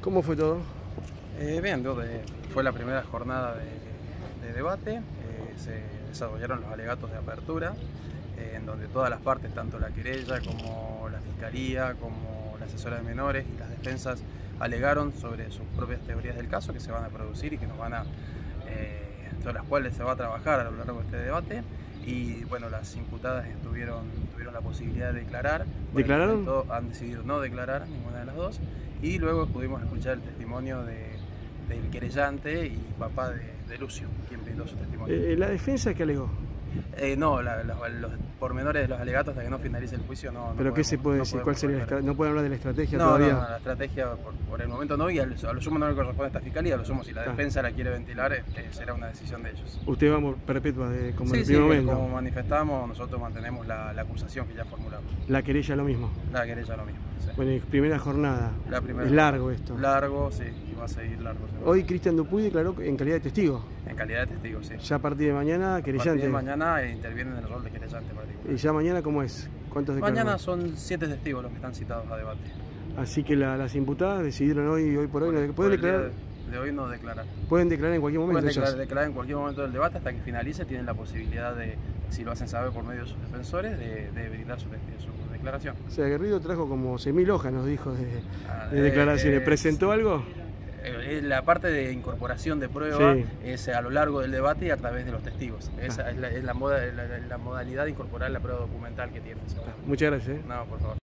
¿Cómo fue todo? Bien, fue la primera jornada de debate. Se desarrollaron los alegatos de apertura, en donde todas las partes, tanto la querella como la fiscalía, como la asesora de menores y las defensas, alegaron sobre sus propias teorías del caso que se van a producir y que sobre las cuales se va a trabajar a lo largo de este debate. Y bueno, las imputadas tuvieron la posibilidad de declarar. ¿Declararon? Han decidido no declarar ninguna de las dos. Y luego pudimos escuchar el testimonio del querellante y papá de Lucio, quien brindó su testimonio. ¿La defensa qué alegó? No, los pormenores de los alegatos hasta que no finalice el juicio no. ¿Pero qué se puede decir? ¿Cuál sería ¿No puede hablar de la estrategia todavía? No, la estrategia por el momento no, y a lo sumo no le corresponde a esta fiscalía, a lo sumo si la defensa la quiere ventilar, será una decisión de ellos. ¿Usted va por perpetua como en el Sí, primer momento? Como manifestamos, nosotros mantenemos la acusación que ya formulamos. ¿La querella lo mismo? La querella lo mismo, sí. Bueno, y primera jornada. Es largo esto. Largo, sí, y va a seguir largo. Hoy Cristian Dupuy declaró en calidad de testigo. En calidad de testigo, sí. Ya a partir de mañana, querellante. A partir de mañana intervienen en el rol de querellante particular. ¿Y ya mañana cómo es? ¿Cuántos declaran? Mañana son 7 testigos los que están citados a debate. Así que las imputadas decidieron hoy por hoy. ¿Pueden declarar? De hoy no declarar. ¿Pueden declarar en cualquier momento? Pueden declarar en cualquier momento del debate hasta que finalice. Tienen la posibilidad de, si lo hacen saber por medio de sus defensores, de brindar su declaración. O sea, Guerrido trajo como 6.000 hojas, nos dijo, de declaraciones. ¿Presentó algo? La parte de incorporación de prueba sí. Es a lo largo del debate y a través de los testigos. Esa es la modalidad de incorporar la prueba documental que tiene. Muchas gracias. No, por favor.